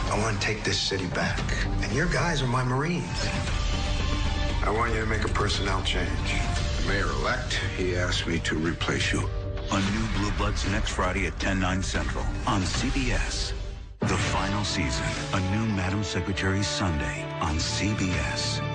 I want to take this city back. And your guys are my Marines. I want you to make a personnel change. The mayor-elect, he asked me to replace you. On New Blue Bloods next Friday at 10/9 Central on CBS. The final season, a new Madam Secretary Sunday on CBS.